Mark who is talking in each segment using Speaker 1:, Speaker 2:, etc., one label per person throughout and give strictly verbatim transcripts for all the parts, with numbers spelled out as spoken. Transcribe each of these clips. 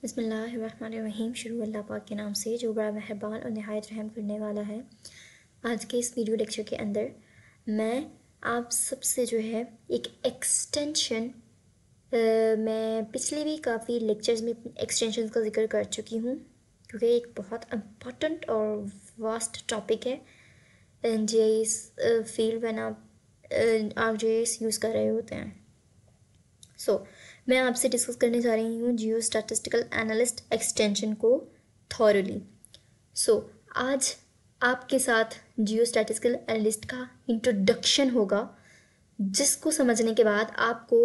Speaker 1: बिस्मिल्लाहिर्रहमानिर्रहीम। शुरू अल्लाह पाक के नाम से जो बड़ा मेहरबान और नहायत रहम करने वाला है। आज के इस वीडियो लेक्चर के अंदर मैं आप सबसे जो है एक एक्सटेंशन, मैं पिछले भी काफ़ी लेक्चर्स में एक्सटेंशन का जिक्र कर चुकी हूँ क्योंकि एक बहुत इम्पॉर्टेंट और वास्ट टॉपिक है जे इस फील्ड में आप आप जे इस यूज़ कर रहे होते हैं। सो so, मैं आपसे डिस्कस करने जा रही हूँ जियो स्टैटिस्टिकल एनालिस्ट एक्सटेंशन को थॉरली। सो so, आज आपके साथ जियो स्टैटिस्टिकल एनालिस्ट का इंट्रोडक्शन होगा, जिसको समझने के बाद आपको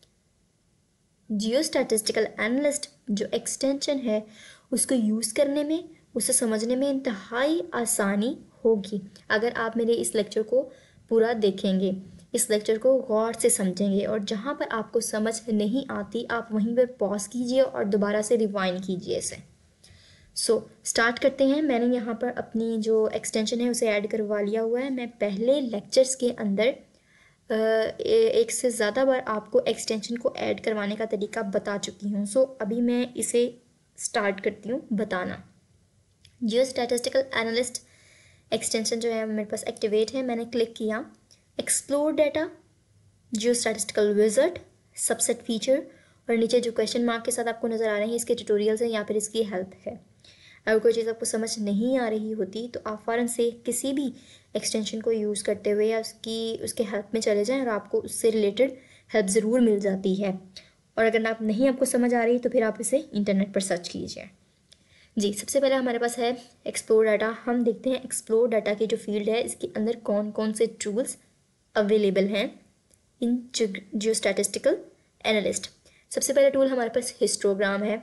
Speaker 1: जियो स्टैटिस्टिकल एनालिस्ट जो एक्सटेंशन है उसको यूज़ करने में, उसे समझने में इंतहाई आसानी होगी अगर आप मेरे इस लेक्चर को पूरा देखेंगे, इस लेक्चर को गौर से समझेंगे। और जहाँ पर आपको समझ नहीं आती आप वहीं पर पॉज कीजिए और दोबारा से रिवाइंड कीजिए इसे। सो so, स्टार्ट करते हैं। मैंने यहाँ पर अपनी जो एक्सटेंशन है उसे ऐड करवा लिया हुआ है। मैं पहले लेक्चर्स के अंदर एक से ज़्यादा बार आपको एक्सटेंशन को ऐड करवाने का तरीका बता चुकी हूँ। सो so, अभी मैं इसे स्टार्ट करती हूँ बताना। जियो स्टैटिस्टिकल एनालिस्ट एक्सटेंशन जो है मेरे पास एक्टिवेट है। मैंने क्लिक किया, explore data, geostatistical wizard, subset feature, और नीचे जो क्वेश्चन मार्क के साथ आपको नज़र आ रहे हैं इसके ट्यूटोरियल्स हैं या फिर इसकी हेल्प है। अगर कोई चीज़ आपको समझ नहीं आ रही होती तो आप फ़ौरन से किसी भी एक्सटेंशन को यूज़ करते हुए या उसकी उसके हेल्प में चले जाएं और आपको उससे रिलेटेड हेल्प ज़रूर मिल जाती है। और अगर आप नहीं आपको समझ आ रही तो फिर आप इसे इंटरनेट पर सर्च कीजिए। जी, सबसे पहले हमारे पास है एक्सप्लोर डाटा। हम देखते हैं एक्सप्लोर डाटा की जो फील्ड है इसके अंदर कौन कौन से टूल्स अवेलेबल हैं इन जियो स्टैटिस्टिकल एनालिस्ट। सबसे पहला टूल हमारे पास हिस्टोग्राम है।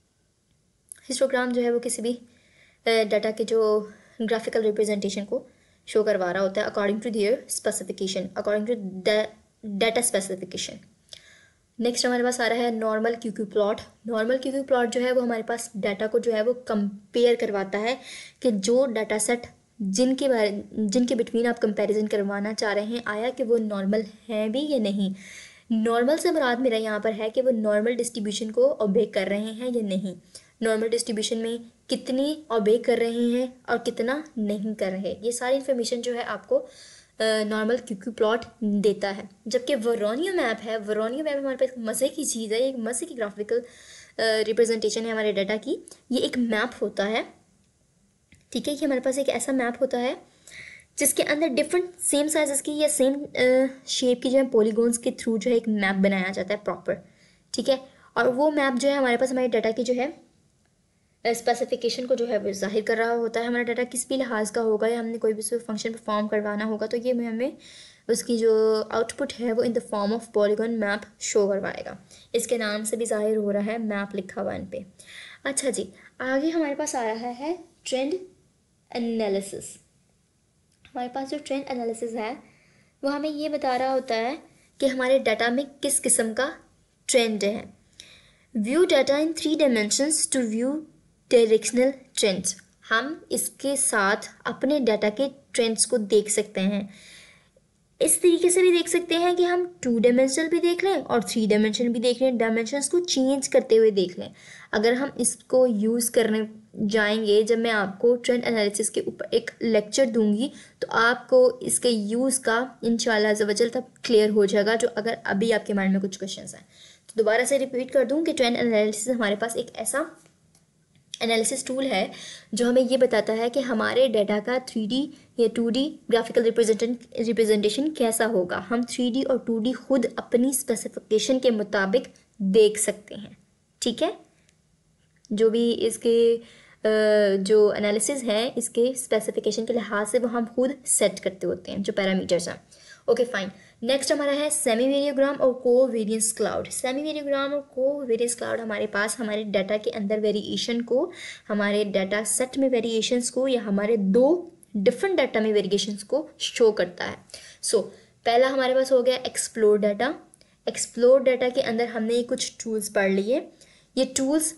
Speaker 1: हिस्टोग्राम जो है वो किसी भी डाटा के जो ग्राफिकल रिप्रेजेंटेशन को शो करवा रहा होता है according to their specification, according to data specification. Next हमारे पास आ रहा है normal Q Q plot. Normal Q Q plot जो है वो हमारे पास डाटा को जो है वो कंपेयर करवाता है कि जो डाटा सेट जिनके बारे जिनके बिटवीन आप कंपैरिजन करवाना चाह रहे हैं आया कि वो नॉर्मल हैं भी या नहीं। नॉर्मल से मुराद मेरा यहाँ पर है कि वो नॉर्मल डिस्ट्रीब्यूशन को ओबे कर रहे हैं या नहीं, नॉर्मल डिस्ट्रीब्यूशन में कितनी ओबे कर रहे हैं और कितना नहीं कर रहे। ये सारी इन्फॉर्मेशन जो है आपको नॉर्मल क्यू क्यू प्लॉट देता है। जबकि वरोनियो मैप है, वरोनियो मैप हमारे पास मज़े की चीज़ है, एक मज़े की ग्राफिकल रिप्रेजेंटेशन है हमारे डाटा की। ये एक मैप होता है, ठीक है। ये हमारे पास एक ऐसा मैप होता है जिसके अंदर डिफरेंट सेम साइजेस की या सेम शेप की जो है पॉलीगॉन्स के थ्रू जो है एक मैप बनाया जाता है प्रॉपर, ठीक है। और वो मैप जो है हमारे पास हमारे डाटा की जो है स्पेसिफिकेशन को जो है वो जाहिर कर रहा होता है। हमारा डाटा किस भी लिहाज का होगा या हमने कोई भी उसमें फंक्शन परफॉर्म करवाना होगा तो ये हमें उसकी जो आउटपुट है वो in the form of polygon map show करवाएगा। इसके नाम से भी जाहिर हो रहा है, मैप लिखा हुआ इन पे। अच्छा जी, आगे हमारे पास आ रहा है ट्रेंड एनालिसिस। हमारे पास जो ट्रेंड एनालिसिस है वो हमें ये बता रहा होता है कि हमारे डाटा में किस किस्म का ट्रेंड है। View data in three dimensions to view directional trends. हम इसके साथ अपने डाटा के ट्रेंड्स को देख सकते हैं। इस तरीके से भी देख सकते हैं कि हम टू डायमेंशनल भी देख लें और थ्री डायमेंशन भी देख लें, डायमेंशंस को चेंज करते हुए देख लें। अगर हम इसको यूज़ करने जाएंगे, जब मैं आपको ट्रेंड एनालिसिस के ऊपर एक लेक्चर दूंगी तो आपको इसके यूज़ का इंशाल्लाह ज़वजल तब क्लियर हो जाएगा, जो अगर अभी आपके माइंड में कुछ क्वेश्चंस हैं तो दोबारा से रिपीट कर दूं कि ट्रेंड एनालिसिस हमारे पास एक ऐसा एनालिसिस टूल है जो हमें ये बताता है कि हमारे डाटा का थ्री डी या two D graphical representation representation कैसा होगा। हम थ्री डी और टू डी खुद अपनी स्पेसिफिकेशन के मुताबिक देख सकते हैं, ठीक है। जो भी इसके जो एनालिसिस है इसके स्पेसिफिकेशन के लिहाज से वो हम खुद सेट करते होते हैं जो पैरामीटर्स हैं। Okay fine. नेक्स्ट हमारा है सेमी वेरियोग्राम और को वेरियंस क्लाउड। सेमी वेरियोग्राम और को वेरियंस क्लाउड हमारे पास हमारे डाटा के अंदर वेरिएशन को, हमारे डाटा सेट में वेरिएशंस को या हमारे दो डिफरेंट डाटा में वेरिएशंस को शो करता है। सो so, पहला हमारे पास हो गया एक्सप्लोर डाटा। एक्सप्लोर डाटा के अंदर हमने कुछ टूल्स पढ़ लिए। ये टूल्स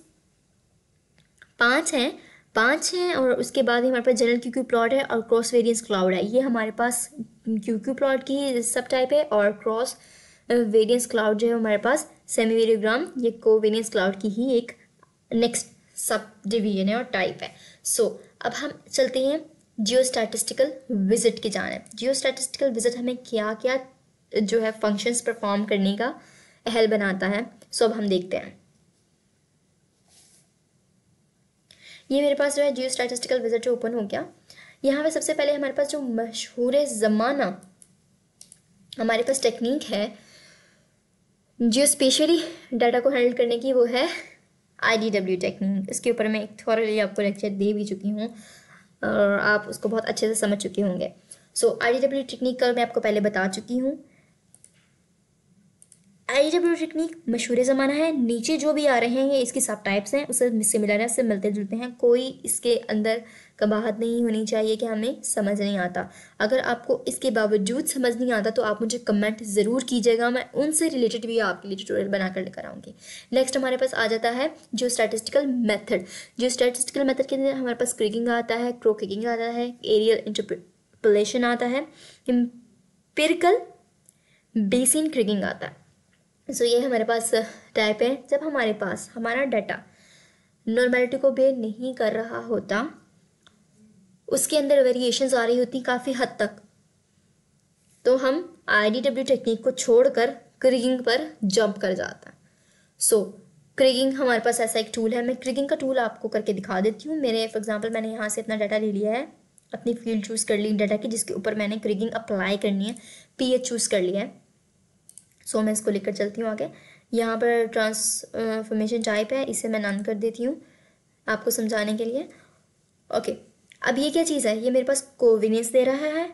Speaker 1: पाँच हैं पाँच हैं और उसके बाद ही हमारे पास जनरल क्यू क्यू प्लॉट है और क्रॉस वेरियंस क्लाउड है। ये हमारे पास क्यू क्यू प्लॉट की सब टाइप है और क्रॉस वेरियंस क्लाउड जो है हमारे पास सेमी वेरियोग्राम ये को वेरियंस क्लाउड की ही एक नेक्स्ट सब डिवीजन है और टाइप है। सो so, अब हम चलते हैं जियोस्टैटिस्टिकल विजिट की जानिब। जियोस्टैटिस्टिकल विजिट हमें क्या क्या जो है फंक्शंस परफॉर्म करने का अहल बनाता है। सो so, अब हम देखते हैं। ये मेरे पास जो है जियोस्टैटिस्टिकल विजिट जो ओपन हो गया। यहाँ पे सबसे पहले हमारे पास जो मशहूर ज़माना हमारे पास टेक्निक है जियो स्पेशली डाटा को हैंडल करने की, वो है आई डी डब्ल्यू टेक्निक। इसके ऊपर मैं एक थॉरली आपको लेक्चर दे भी चुकी हूँ और आप उसको बहुत अच्छे से समझ चुके होंगे। So I D W technique का मैं आपको पहले बता चुकी हूँ। आई डी डब्ल्यू टेक्निक मशहूर ज़माना है। नीचे जो भी आ रहे हैं ये इसकी सब टाइप्स हैं, उससे सिमिलर है, उससे मिलते जुलते हैं। कोई इसके अंदर कबाहत नहीं होनी चाहिए कि हमें समझ नहीं आता। अगर आपको इसके बावजूद समझ नहीं आता तो आप मुझे कमेंट ज़रूर कीजिएगा, मैं उनसे रिलेटेड भी आपके लिए ट्यूटोरियल बनाकर लेकर आऊँगी। नेक्स्ट हमारे पास आ जाता है जो स्टैटिस्टिकल मेथड। जो स्टैटिस्टिकल मेथड के अंदर हमारे पास क्रिगिंग आता है, क्रो किगिंग आता है, एरियल इंटरपोलेशन आता है, एम्पिरिकल बेसिन क्रिगिंग आता है। सो so, ये हमारे पास टाइप है। जब हमारे पास हमारा डाटा नॉर्मेलिटी को बेयर नहीं कर रहा होता, उसके अंदर वेरिएशंस आ रही होती काफ़ी हद तक, तो हम आई डी डब्ल्यू टेक्निक को छोड़कर क्रिगिंग पर जंप कर जाता है। सो so, क्रिगिंग हमारे पास ऐसा एक टूल है। मैं क्रिगिंग का टूल आपको करके दिखा देती हूँ। मेरे फॉर एग्जांपल मैंने यहाँ से अपना डाटा ले लिया है, अपनी फील्ड चूज़ कर ली डाटा की, जिसके ऊपर मैंने क्रिगिंग अप्लाई करनी है, पी एच चूज़ कर लिया है। सो so, मैं इसको लेकर चलती हूँ आगे। यहाँ पर ट्रांसफॉर्मेशन टाइप है, इसे मैं नन कर देती हूँ आपको समझाने के लिए। Okay okay. अब ये क्या चीज़ है, ये मेरे पास कोविनेंस दे रहा है,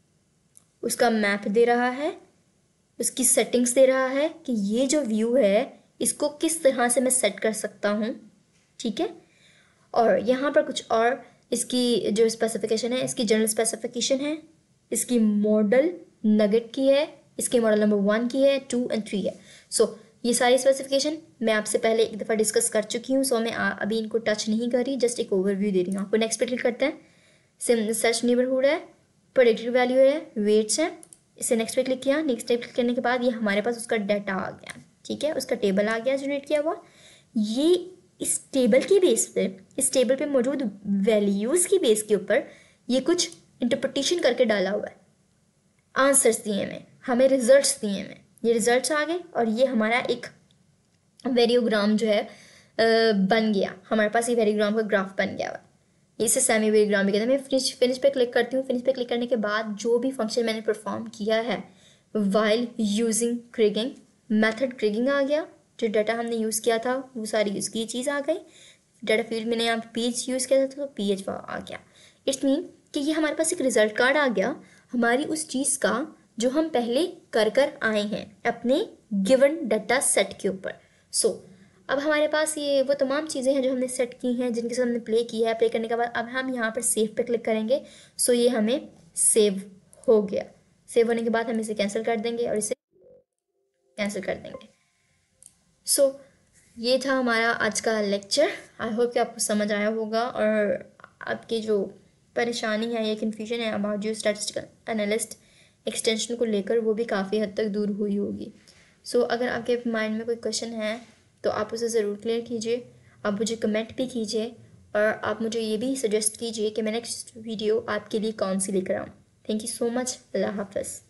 Speaker 1: उसका मैप दे रहा है, उसकी सेटिंग्स दे रहा है कि ये जो व्यू है इसको किस तरह से मैं सेट कर सकता हूँ, ठीक है। और यहाँ पर कुछ और इसकी जो स्पेसिफिकेशन है, इसकी जनरल स्पेसिफिकेशन है, इसकी मॉडल नगेट की है, इसके मॉडल नंबर वन की है, टू एंड थ्री है। सो so, ये सारी स्पेसिफिकेशन मैं आपसे पहले एक दफ़ा डिस्कस कर चुकी हूँ। सो so, मैं अभी इनको टच नहीं कर रही, जस्ट एक ओवरव्यू दे रही हूँ आपको। नेक्स्ट पे क्लिक करते हैं। सिम सर्च नेबरहुड है, प्रेडिक्टेड वैल्यू है, वेट्स है, इसे नेक्स्ट पे क्लिक किया। नेक्स्ट पे क्लिक करने के बाद ये हमारे पास उसका डाटा आ गया, ठीक है, उसका टेबल आ गया जनरेट किया हुआ। ये इस टेबल की बेस पे, इस टेबल पे मौजूद वैल्यूज़ की बेस के ऊपर ये कुछ इंटरप्रिटेशन करके डाला हुआ है, आंसर्स दिए हुए, हमें रिजल्ट्स दिए हुए। ये रिजल्ट्स आ गए और ये हमारा एक वेरियोग्राम जो है बन गया, हमारे पास ये वेरियोग्राम का ग्राफ बन गया हुआ। इसे सेमी वेरियोग्राम भी कहते हैं। मैं फिनिश फिनिश पे क्लिक करती हूँ। फिनिश पे क्लिक करने के बाद जो भी फंक्शन मैंने परफॉर्म किया है while using kriging, method kriging आ गया। जो डाटा हमने यूज़ किया था वो सारी उसकी चीज़ आ गई। डाटा फील्ड मैंने यहाँ पे पी एच यूज़ किया था तो पी एच आ गया। इट्स मीन कि ये हमारे पास एक रिजल्ट कार्ड आ गया हमारी उस चीज़ का जो हम पहले कर कर आए हैं अपने गिवन डाटा सेट के ऊपर। सो so, अब हमारे पास ये वो तमाम चीज़ें हैं जो हमने सेट की हैं, जिनके साथ हमने प्ले किया है। प्ले करने के बाद अब हम यहाँ पर सेव पे क्लिक करेंगे। सो so, ये हमें सेव हो गया। सेव होने के बाद हम इसे कैंसिल कर देंगे और इसे कैंसिल कर देंगे। सो so, ये था हमारा आज का लेक्चर। आई होप कि आपको समझ आया होगा और आपकी जो परेशानी है या कन्फ्यूजन है अबाउट जो स्टैटिस्टिकल एनालिस्ट एक्सटेंशन को लेकर वो भी काफ़ी हद तक दूर हुई होगी। सो so, अगर आपके माइंड में कोई क्वेश्चन है तो आप उसे ज़रूर क्लियर कीजिए। आप मुझे कमेंट भी कीजिए और आप मुझे ये भी सजेस्ट कीजिए कि मैं नेक्स्ट वीडियो आपके लिए कौन सी लेकर आऊँ। Thank you so much. अल्लाह हाफ़िज़।